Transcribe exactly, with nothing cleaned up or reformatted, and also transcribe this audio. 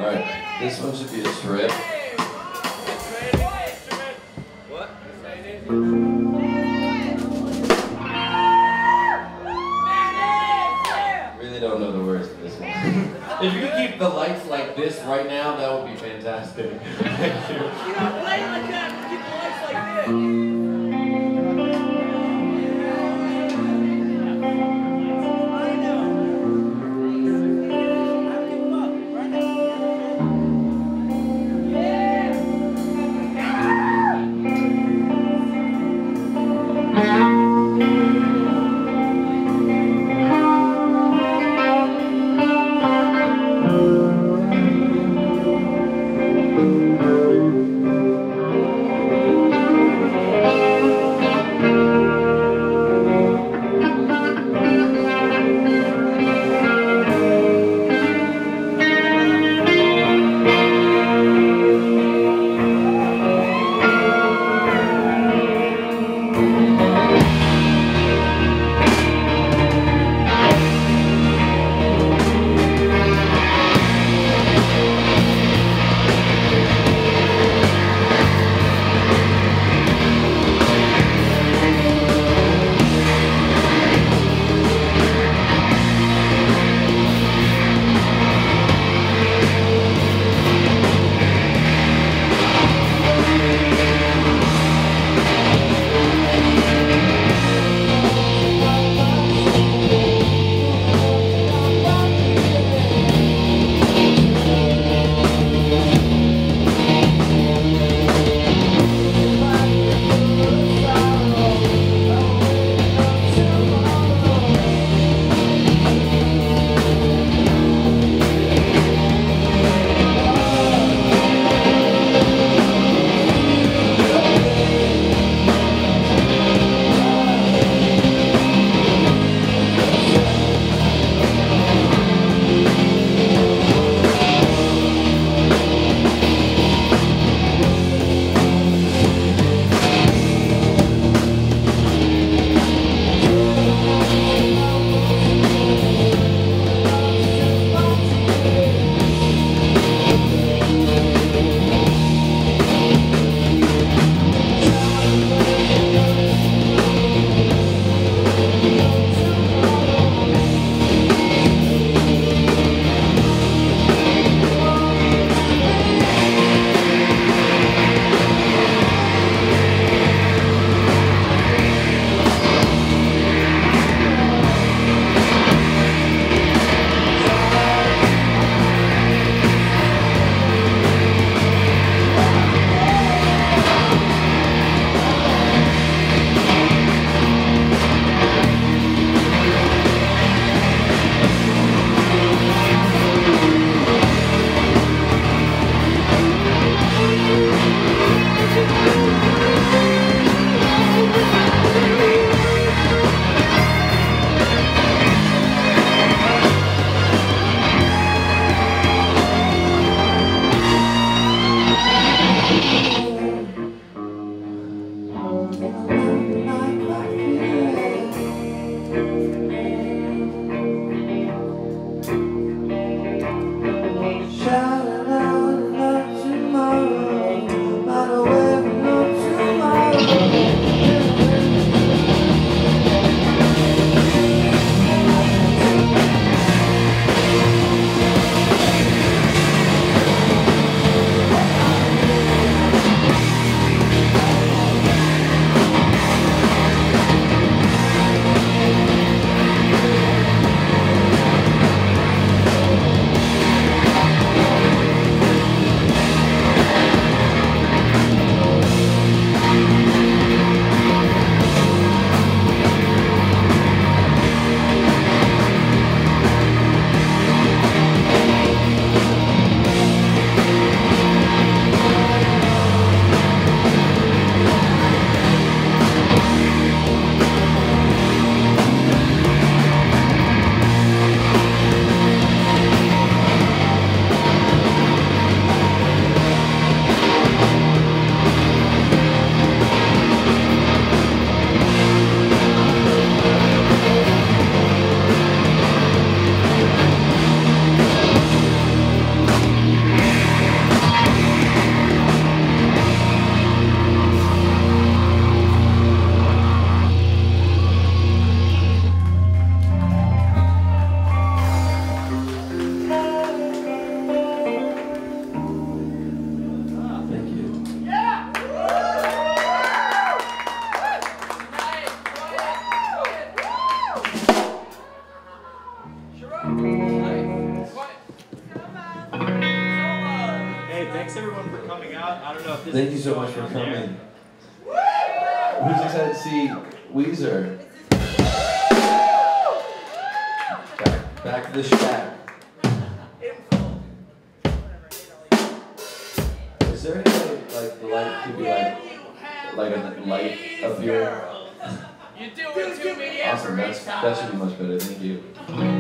Alright, this one should be a trip. What? Really don't know the words to this one. If you could keep the lights like this right now, that would be fantastic. Thank you. You don't play like that. Keep the lights like this. Thanks everyone for coming out. I don't know if this Thank is you so much going for on there. coming. Who's excited to see Weezer? Back, back to the shack. Is there any way, like, the light could be like, like a light up here? You do it to me Awesome, every that's, time. that should be much better, thank you.